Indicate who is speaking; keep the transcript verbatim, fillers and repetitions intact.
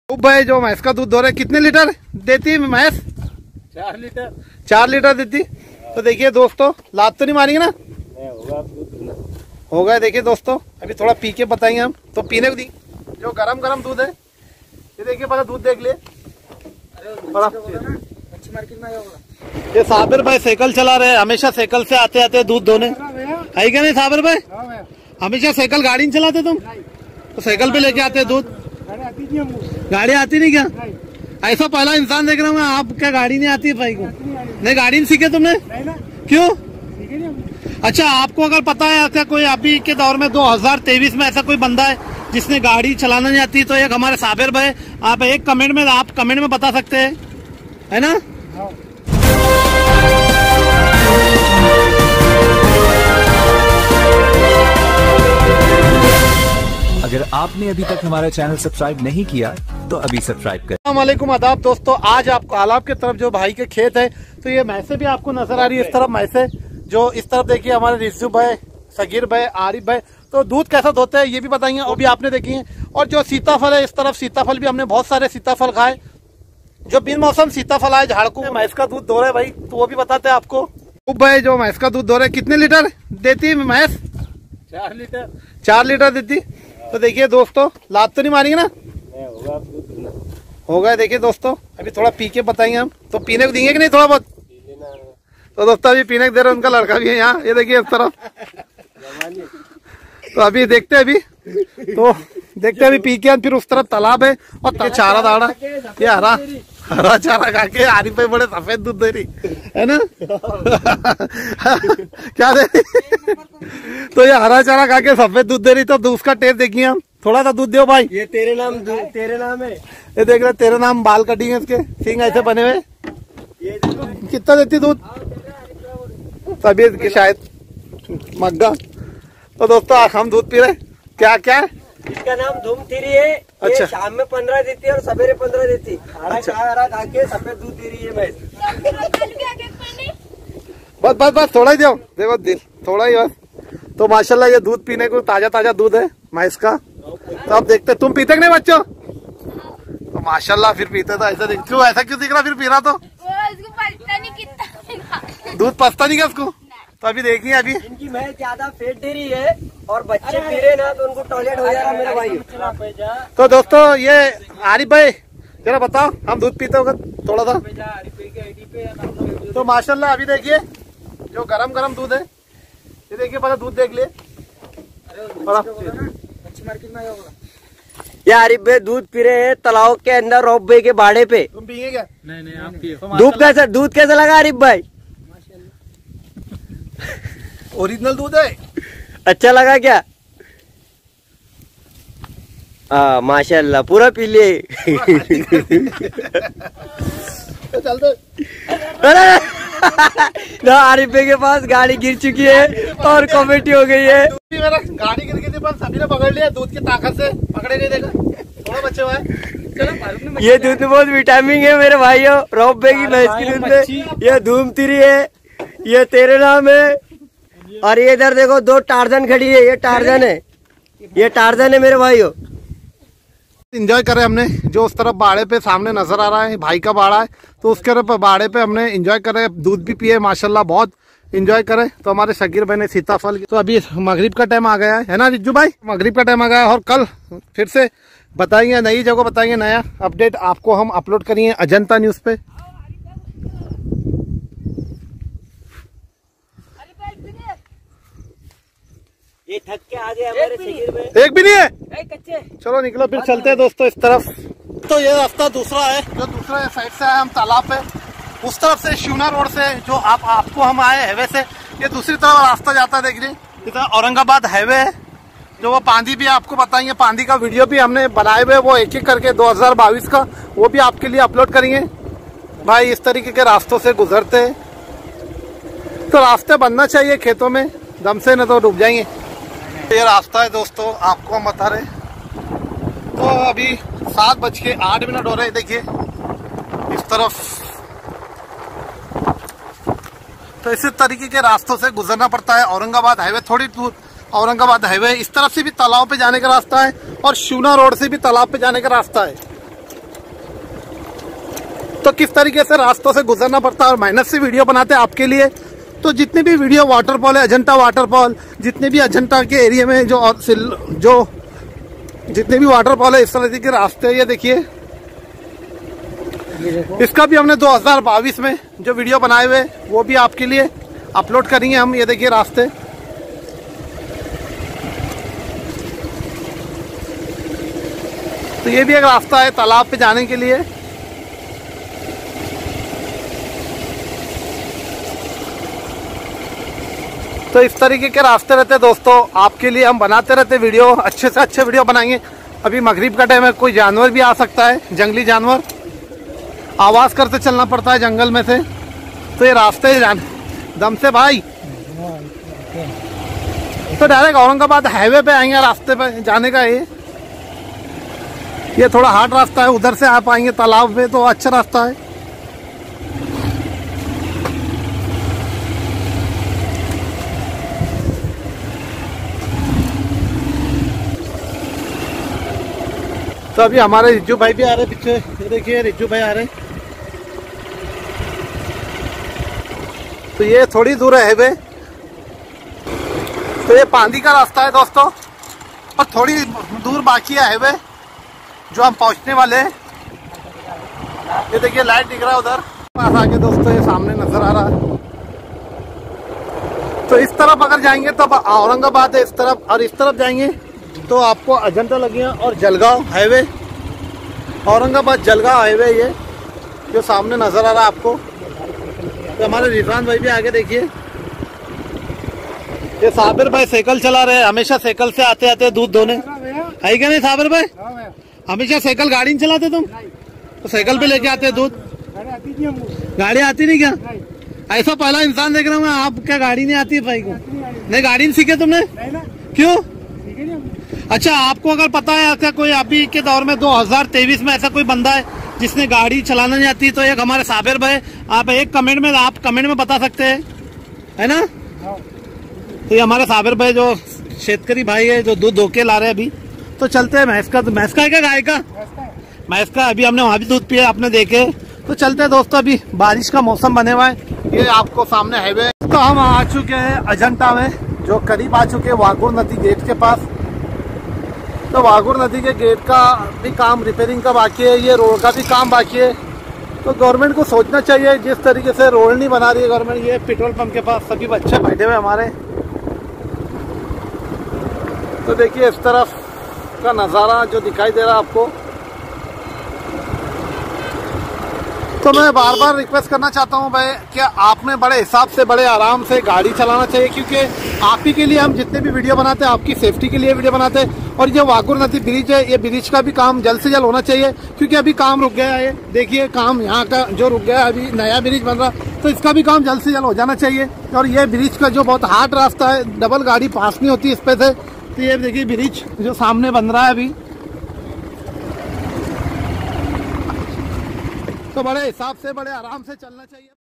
Speaker 1: भाई जो भैंस का दूध दो रहे कितने लीटर देती है भैंस?
Speaker 2: चार लीटर
Speaker 1: चार लीटर देती। तो देखिए दोस्तों, लात तो नहीं मारेंगे ना? होगा। देखिए दोस्तों, अभी थोड़ा पी के बताएंगे हम। तो पीने को दी जो गरम गरम दूध है, ये देखिए पहले दूध देख ले। ये साबिर भाई साइकिल चला रहे हैं, हमेशा साइकिल से आते आते दूध दोने, है क्या नहीं साबिर भाई? हमेशा साइकिल गाड़ी नहीं चलाते तुम? तो साइकिल पे लेके आते दूध। गाड़ी आती नहीं क्या? ऐसा पहला इंसान देख रहा हूँ मैं, आप क्या गाड़ी नहीं आती है भाई को? नहीं गाड़ी नहीं सीखे तुमने? क्यों? अच्छा, आपको अगर पता है ऐसा कोई अभी के दौर में दो हज़ार तेईस में ऐसा कोई बंदा है जिसने गाड़ी चलाना नहीं आती, तो एक हमारे साबिर भाई, आप एक कमेंट में आप कमेंट में बता सकते हैं, है ना?
Speaker 3: अगर आपने अभी तक हमारा चैनल सब्सक्राइब नहीं किया तो अभी सब्सक्राइब करें।
Speaker 1: अस्सलाम वालेकुम, आदाब दोस्तों। आज आपको तालाब की तरफ जो भाई के खेत है, तो ये भैंसे भी आपको नजर आ रही है। इस तरफ भैंसे, जो इस तरफ देखिए हमारे रिजू भाई, सगीर भाई, आरिफ भाई, तो दूध कैसा धोते हैं ये भी बताएंगे, वो भी आपने देखी है। और जो सीताफल है, इस तरफ सीताफल भी हमने बहुत सारे सीताफल खाए, जो बिन मौसम सीताफल आए झाड़कू। भैंस का दूध धो रहे भाई, तो वो भी बताते हैं आपको। भाई जो भैंस का दूध धो रहे कितने लीटर देती है भैंस?
Speaker 2: चार लीटर
Speaker 1: चार लीटर देती। तो देखिए दोस्तों, लात तो नहीं मारेंगे ना? होगा। देखिए दोस्तों, अभी थोड़ा पी के बताएंगे हम। तो पीने को देंगे कि नहीं थोड़ा बहुत? तो दोस्तों अभी पीने को दे रहे, उनका लड़का भी है यहाँ, ये देखिए इस तरफ। तो अभी देखते हैं, अभी तो देखते हैं अभी पी के। फिर उस तरफ तालाब है और चारा दाड़ा, ये हरा हरा चारा खा के आरिफ भाई बड़े सफेद दूध दे रही है ना? क्या दे रही? तो ये हरा चारा खा के सफेद दूध दे रही। तो उसका टेस्ट देखिए हम, थोड़ा सा दूध दो भाई।
Speaker 2: ये तेरे नाम तेरे नाम है।
Speaker 1: ये देख रहे तेरे नाम, बाल कटिंग है इसके, सिंग ऐसे बने हुए। कितना देती दूध? तबीयत शायद मग्गा। तो दोस्तों हम दूध पी रहे। क्या क्या है
Speaker 2: इसका नाम धूम तिरी है।
Speaker 1: अच्छा।
Speaker 2: शाम में पंद्रह देती है और सवेरे पंद्रह देती है।
Speaker 1: अच्छा।
Speaker 2: हरा खा के सफेद दूध दे रही है भैंस।
Speaker 1: बस बस बस थोड़ा ही दो, देखो दिल थोड़ा ही बस। तो माशाल्लाह ये दूध पीने को ताजा ताजा दूध है भैंस का। तो अब देखते, तुम पीते कि नहीं बच्चों? तो माशाल्लाह फिर पीते। तो ऐसा दिख, क्यों ऐसा क्यों दिख रहा फिर पी रहा? तो दूध पचता नहीं क्या उसको? तो अभी देखिए, अभी
Speaker 2: इनकी भैंस ज्यादा फेट दे रही है और बच्चे पी रहे ना, तो उनको टॉयलेट हो जा रहा मेरे भाई।
Speaker 1: तो दोस्तों ये आरिफ भाई जरा बताओ, हम दूध पीते होगा थोड़ा सा? तो माशाल्लाह अभी देखिए जो गरम गरम दूध है, ये देखिए पहले दूध देख ले।
Speaker 2: ये आरिफ भाई दूध पी रहे हैं तालाब के अंदर, रॉब भाई के बाड़े पे।
Speaker 1: तुम पिएंगे क्या?
Speaker 2: नहीं नहीं आप पिए। दूध कैसा दूध कैसा लगा आरिफ भाई?
Speaker 1: ओरिजिनल दूध है।
Speaker 2: अच्छा लगा क्या? हाँ माशाल्लाह, पूरा पी लिए।
Speaker 1: चल दो।
Speaker 2: ना आरिफ भाई के पास गाड़ी गिर चुकी है और कमेटी हो गई है।
Speaker 1: मेरा गाड़ी गिर गई थी, पर सभी ने पकड़ लिया दूध की ताकत से। पकड़े नहीं, देखा थोड़ा बच्चे हुआ है।
Speaker 2: ये दूध में बहुत विटामिन है मेरे भाइयों। रॉब भाई की भैंस की दूध में ये धूम तिरी है, ये तेरे नाम है। और ये इधर देखो दो टार्जन खड़ी है, ये टार्जन है, ये टार्जन है मेरे भाइयों।
Speaker 1: इंजॉय करे हमने, जो उस तरफ बाड़े पे सामने नजर आ रहा है भाई का बाड़ा है, तो उसके तरफ बाड़े पे हमने इंजॉय करे, दूध भी पिए माशाल्लाह, बहुत इंजॉय करे। तो हमारे शकीर भाई ने सीताफल। तो अभी मगरिब का टाइम आ गया है, है ना रिज्जू भाई? मगरिब का टाइम आ गया है और कल फिर से बताएंगे, नई जगह बताएंगे, नया अपडेट आपको हम अपलोड करेंगे अजंता न्यूज पे।
Speaker 2: ये थक के आ गए हमारे शकीर में।
Speaker 1: एक भी नहीं है
Speaker 2: कच्चे।
Speaker 1: चलो निकलो फिर चलते हैं दोस्तों इस तरफ। तो ये रास्ता दूसरा है, जो दूसरा साइड से आए हम तालाब पे, उस तरफ से शिवना रोड से जो आप आपको हम आए हाईवे से, ये दूसरी तरफ रास्ता जाता है। देख लीजिए इधर औरंगाबाद हाईवे है, जो वो पांदी भी आपको बताएंगे। पांदी का वीडियो भी हमने बनाए हुए, वो एक एक करके दो हजार बाईस का, वो भी आपके लिए अपलोड करेंगे भाई। इस तरीके के रास्तों से गुजरते हैं, तो रास्ते बनना चाहिए खेतों में, दम से न तो डूब जाएंगे। ये रास्ता है दोस्तों, आपको हम बता रहे। तो अभी सात बज के आठ मिनट हो रहे हैं। देखिए इस तरफ, तो इसी तरीके के रास्तों से गुजरना पड़ता है। औरंगाबाद हाईवे थोड़ी दूर, औरंगाबाद हाईवे इस तरफ से भी तालाब पे जाने का रास्ता है और शिवना रोड से भी तालाब पे जाने का रास्ता है। तो किस तरीके से रास्तों से गुजरना पड़ता है और मेहनत से वीडियो बनाते हैं आपके लिए। तो जितने भी वीडियो वाटरफॉल है, अजंता वाटरफॉल, जितने भी अजंता के एरिया में जो जो जितने भी वाटरफॉल है, इस तरह के रास्ते, ये देखिए, इसका भी हमने दो हज़ार बाईस में जो वीडियो बनाए हुए वो भी आपके लिए अपलोड करेंगे हम। ये देखिए रास्ते, तो ये भी एक रास्ता है तालाब पे जाने के लिए। तो इस तरीके के रास्ते रहते हैं दोस्तों, आपके लिए हम बनाते रहते वीडियो, अच्छे से अच्छे वीडियो बनाएंगे। अभी मगरिब का टाइम है, कोई जानवर भी आ सकता है, जंगली जानवर, आवाज करते चलना पड़ता है जंगल में से। तो ये रास्ते जान दम से भाई, तो डायरेक्ट औरंगाबाद हाईवे पे आएंगे, रास्ते पे जाने का ये ये थोड़ा हार्ड रास्ता है, उधर से आ पाएंगे तालाब पे, तो अच्छा रास्ता है। तो अभी हमारे रिज्जू भाई भी आ रहे पीछे, ये देखिए रिज्जू भाई आ रहे। तो ये थोड़ी दूर है हाईवे, तो ये पांदी का रास्ता है दोस्तों, और थोड़ी दूर बाकी है हाईवे जो हम पहुंचने वाले हैं। ये देखिए लाइट दिख रहा है उधर पास आके दोस्तों, ये सामने नजर आ रहा है। तो इस तरफ अगर जाएंगे तो औरंगाबाद है इस तरफ, और इस तरफ जाएंगे तो आपको अजंता लगेगा और जलगांव हाईवे, औरंगाबाद जलगांव हाईवे ये जो सामने नजर आ रहा है आपको। तो हमारे रिजवान भाई भी आगे देखिए, ये साबिर भाई साइकिल चला रहे हैं, हमेशा साइकिल से आते आते दूध दोने, है क्या नहीं साबिर भाई? हमेशा साइकिल गाड़ी नहीं चलाते तुम? तो साइकिल पे लेके आते दूध? गाड़ी आती नहीं क्या? ऐसा पहला इंसान देख रहा हूँ मैं, आप क्या गाड़ी नहीं आती है भाई को? नहीं गाड़ी नहीं सीखे तुमने? क्यों? अच्छा, आपको अगर पता है ऐसा कोई अभी के दौर में दो हज़ार तेईस में ऐसा कोई बंदा है जिसने गाड़ी चलाना नहीं आती, तो एक हमारे साबिर भाई, आप एक कमेंट में आप कमेंट में बता सकते हैं, है ना? तो ये हमारे साबिर भाई जो शेतकरी भाई है जो दूध धोके ला रहे हैं अभी। तो चलते हैं, भैंस का भैंस का है क्या गाय का? भैंस का। अभी हमने वहाँ भी दूध पिया, आपने देखे। तो चलते हैं दोस्तों, अभी बारिश का मौसम बने हुआ है, ये आपको सामने हाईवे। तो हम आ चुके हैं अजंता में, जो करीब आ चुके हैं वाघुर नदी गेट के पास। तो वाघुर नदी के गेट का भी काम रिपेयरिंग का बाकी है, ये रोड का भी काम बाकी है। तो गवर्नमेंट को सोचना चाहिए, जिस तरीके से रोड नहीं बना रही है गवर्नमेंट। ये पेट्रोल पंप के पास सभी बच्चे बैठे हुए हमारे। तो देखिए इस तरफ का नज़ारा जो दिखाई दे रहा है आपको। तो मैं बार बार रिक्वेस्ट करना चाहता हूं भाई कि आपने बड़े हिसाब से, बड़े आराम से गाड़ी चलाना चाहिए, क्योंकि आप ही के लिए हम जितने भी वीडियो बनाते हैं, आपकी सेफ्टी के लिए वीडियो बनाते हैं। और ये वाघुर नदी ब्रिज है, ये ब्रिज का भी काम जल्द से जल्द होना चाहिए, क्योंकि अभी काम रुक गया है। देखिए काम यहाँ का जो रुक गया है, अभी नया ब्रिज बन रहा, तो इसका भी काम जल्द से जल्द हो जाना चाहिए। और ये ब्रिज का जो बहुत हार्ड रास्ता है, डबल गाड़ी पास नहीं होती इस पे से। तो ये देखिए ब्रिज जो सामने बन रहा है अभी, तो बड़े हिसाब से, बड़े आराम से चलना चाहिए।